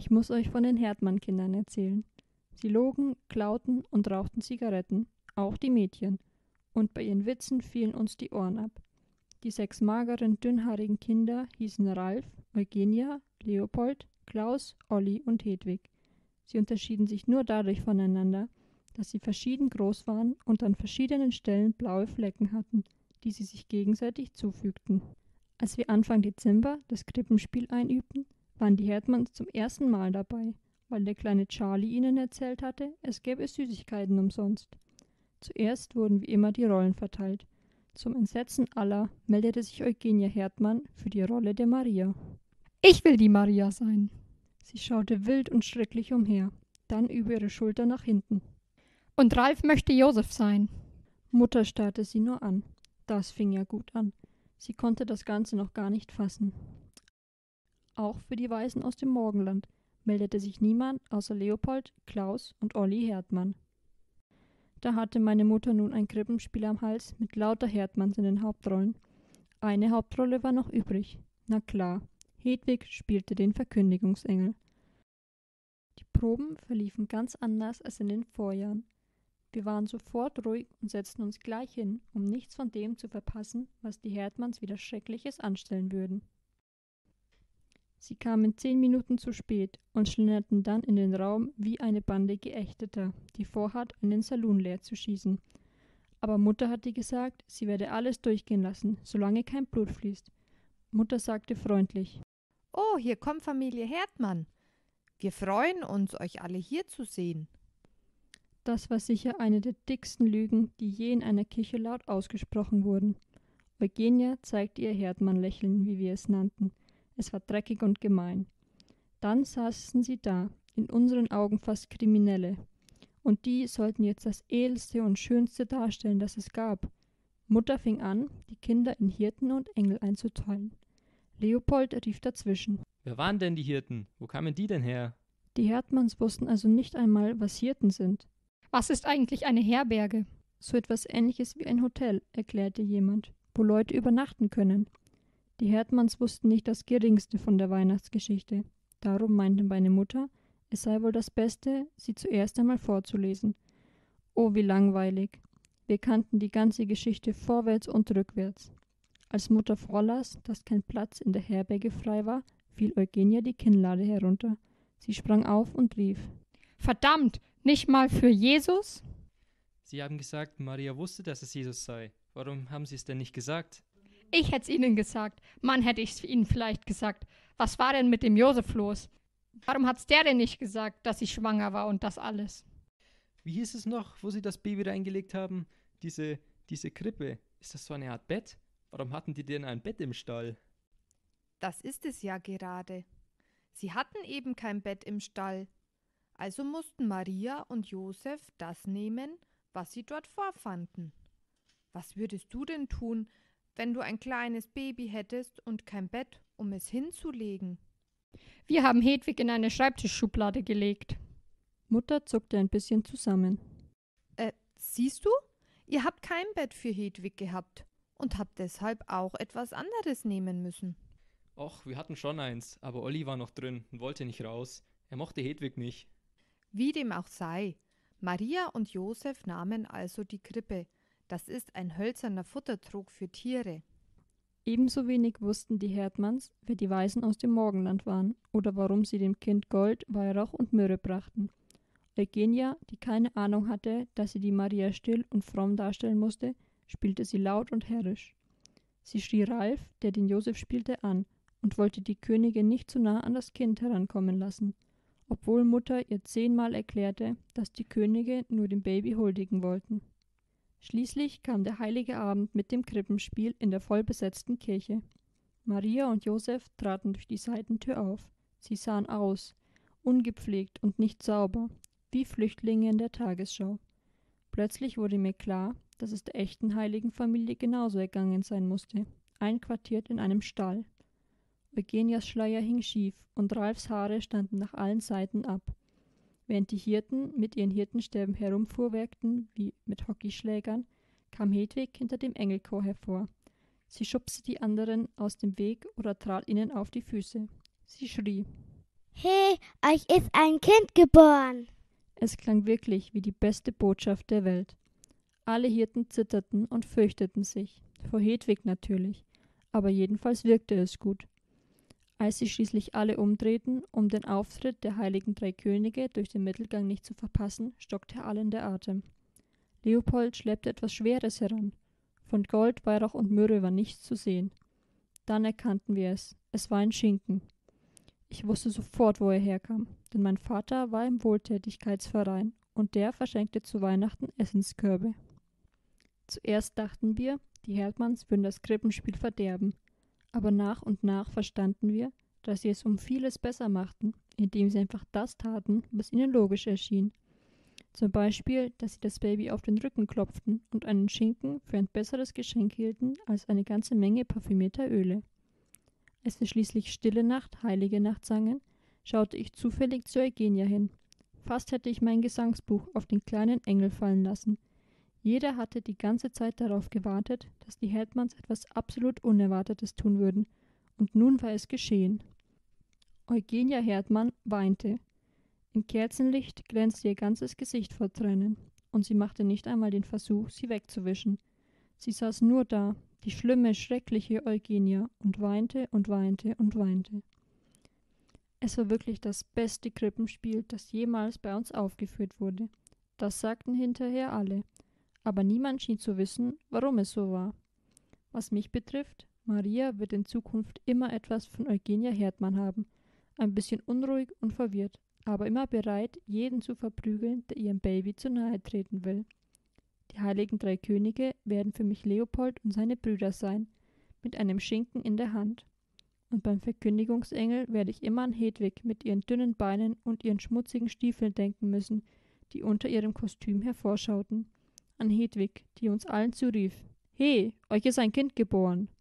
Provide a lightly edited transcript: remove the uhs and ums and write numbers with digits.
Ich muss euch von den Herdmann-Kindern erzählen. Sie logen, klauten und rauchten Zigaretten, auch die Mädchen. Und bei ihren Witzen fielen uns die Ohren ab. Die 6 mageren, dünnhaarigen Kinder hießen Ralf, Eugenia, Leopold, Klaus, Olli und Hedwig. Sie unterschieden sich nur dadurch voneinander, dass sie verschieden groß waren und an verschiedenen Stellen blaue Flecken hatten, die sie sich gegenseitig zufügten. Als wir Anfang Dezember das Krippenspiel einübten, waren die Herdmanns zum ersten Mal dabei, weil der kleine Charlie ihnen erzählt hatte, es gäbe Süßigkeiten umsonst. Zuerst wurden wie immer die Rollen verteilt. Zum Entsetzen aller meldete sich Eugenia Herdmann für die Rolle der Maria. Ich will die Maria sein. Sie schaute wild und schrecklich umher, dann über ihre Schulter nach hinten. Und Ralf möchte Josef sein. Mutter starrte sie nur an. Das fing ja gut an. Sie konnte das Ganze noch gar nicht fassen. Auch für die Weisen aus dem Morgenland meldete sich niemand außer Leopold, Klaus und Olli Herdmann. Da hatte meine Mutter nun ein Krippenspiel am Hals mit lauter Herdmanns in den Hauptrollen. Eine Hauptrolle war noch übrig. Na klar, Hedwig spielte den Verkündigungsengel. Die Proben verliefen ganz anders als in den Vorjahren. Wir waren sofort ruhig und setzten uns gleich hin, um nichts von dem zu verpassen, was die Herdmanns wieder Schreckliches anstellen würden. Sie kamen 10 Minuten zu spät und schlenderten dann in den Raum wie eine Bande Geächteter, die vorhat, einen Salon leer zu schießen. Aber Mutter hatte gesagt, sie werde alles durchgehen lassen, solange kein Blut fließt. Mutter sagte freundlich: »Oh, hier kommt Familie Herdmann. Wir freuen uns, euch alle hier zu sehen.« Das war sicher eine der dicksten Lügen, die je in einer Kirche laut ausgesprochen wurden. Eugenia zeigte ihr Herdmann-Lächeln, wie wir es nannten. Es war dreckig und gemein. Dann saßen sie da, in unseren Augen fast Kriminelle. Und die sollten jetzt das Edelste und Schönste darstellen, das es gab. Mutter fing an, die Kinder in Hirten und Engel einzuteilen. Leopold rief dazwischen: Wer waren denn die Hirten? Wo kamen die denn her? Die Herdmanns wussten also nicht einmal, was Hirten sind. Was ist eigentlich eine Herberge? So etwas Ähnliches wie ein Hotel, erklärte jemand, wo Leute übernachten können. Die Herdmanns wussten nicht das Geringste von der Weihnachtsgeschichte. Darum meinte meine Mutter, es sei wohl das Beste, sie zuerst einmal vorzulesen. Oh, wie langweilig. Wir kannten die ganze Geschichte vorwärts und rückwärts. Als Mutter vorlas, dass kein Platz in der Herberge frei war, fiel Eugenia die Kinnlade herunter. Sie sprang auf und rief: Verdammt, nicht mal für Jesus? Sie haben gesagt, Maria wusste, dass es Jesus sei. Warum haben Sie es denn nicht gesagt? Ich hätt's Ihnen gesagt. Mann, hätte ich's Ihnen vielleicht gesagt. Was war denn mit dem Josef los? Warum hat's der denn nicht gesagt, dass ich schwanger war und das alles? Wie hieß es noch, wo Sie das Baby reingelegt haben? Diese Krippe. Ist das so eine Art Bett? Warum hatten die denn ein Bett im Stall? Das ist es ja gerade. Sie hatten eben kein Bett im Stall. Also mussten Maria und Josef das nehmen, was sie dort vorfanden. Was würdest du denn tun, wenn du ein kleines Baby hättest und kein Bett, um es hinzulegen? Wir haben Hedwig in eine Schreibtischschublade gelegt. Mutter zuckte ein bisschen zusammen. Siehst du? Ihr habt kein Bett für Hedwig gehabt und habt deshalb auch etwas anderes nehmen müssen. Och, wir hatten schon eins, aber Olli war noch drin und wollte nicht raus. Er mochte Hedwig nicht. Wie dem auch sei, Maria und Josef nahmen also die Krippe. Das ist ein hölzerner Futtertrog für Tiere. Ebenso wenig wussten die Herdmanns, wer die Weisen aus dem Morgenland waren oder warum sie dem Kind Gold, Weihrauch und Myrrhe brachten. Eugenia, die keine Ahnung hatte, dass sie die Maria still und fromm darstellen musste, spielte sie laut und herrisch. Sie schrie Ralf, der den Josef spielte, an und wollte die Königin nicht zu nah an das Kind herankommen lassen, obwohl Mutter ihr 10-mal erklärte, dass die Könige nur dem Baby huldigen wollten. Schließlich kam der heilige Abend mit dem Krippenspiel in der vollbesetzten Kirche. Maria und Josef traten durch die Seitentür auf. Sie sahen aus, ungepflegt und nicht sauber, wie Flüchtlinge in der Tagesschau. Plötzlich wurde mir klar, dass es der echten heiligen Familie genauso ergangen sein musste, einquartiert in einem Stall. Eugenias Schleier hing schief und Ralfs Haare standen nach allen Seiten ab. Während die Hirten mit ihren Hirtenstäben herumfuhrwerkten, wie mit Hockeyschlägern, kam Hedwig hinter dem Engelchor hervor. Sie schubste die anderen aus dem Weg oder trat ihnen auf die Füße. Sie schrie: Hey, euch ist ein Kind geboren. Es klang wirklich wie die beste Botschaft der Welt. Alle Hirten zitterten und fürchteten sich, vor Hedwig natürlich, aber jedenfalls wirkte es gut. Als sie schließlich alle umdrehten, um den Auftritt der heiligen drei Könige durch den Mittelgang nicht zu verpassen, stockte allen der Atem. Leopold schleppte etwas Schweres heran. Von Gold, Weihrauch und Myrrhe war nichts zu sehen. Dann erkannten wir es. Es war ein Schinken. Ich wusste sofort, wo er herkam, denn mein Vater war im Wohltätigkeitsverein und der verschenkte zu Weihnachten Essenskörbe. Zuerst dachten wir, die Herdmanns würden das Krippenspiel verderben, aber nach und nach verstanden wir, dass sie es um vieles besser machten, indem sie einfach das taten, was ihnen logisch erschien. Zum Beispiel, dass sie das Baby auf den Rücken klopften und einen Schinken für ein besseres Geschenk hielten als eine ganze Menge parfümierter Öle. Als wir schließlich Stille Nacht, Heilige Nacht sangen, schaute ich zufällig zu Eugenia hin. Fast hätte ich mein Gesangsbuch auf den kleinen Engel fallen lassen. Jeder hatte die ganze Zeit darauf gewartet, dass die Herdmanns etwas absolut Unerwartetes tun würden. Und nun war es geschehen. Eugenia Herdmann weinte. Im Kerzenlicht glänzte ihr ganzes Gesicht vor Tränen. Und sie machte nicht einmal den Versuch, sie wegzuwischen. Sie saß nur da, die schlimme, schreckliche Eugenia, und weinte und weinte und weinte. Es war wirklich das beste Krippenspiel, das jemals bei uns aufgeführt wurde. Das sagten hinterher alle. Aber niemand schien zu wissen, warum es so war. Was mich betrifft, Maria wird in Zukunft immer etwas von Eugenia Herdmann haben. Ein bisschen unruhig und verwirrt, aber immer bereit, jeden zu verprügeln, der ihrem Baby zu nahe treten will. Die heiligen drei Könige werden für mich Leopold und seine Brüder sein, mit einem Schinken in der Hand. Und beim Verkündigungsengel werde ich immer an Hedwig mit ihren dünnen Beinen und ihren schmutzigen Stiefeln denken müssen, die unter ihrem Kostüm hervorschauten. An Hedwig, die uns allen zurief: »He, euch ist ein Kind geboren!«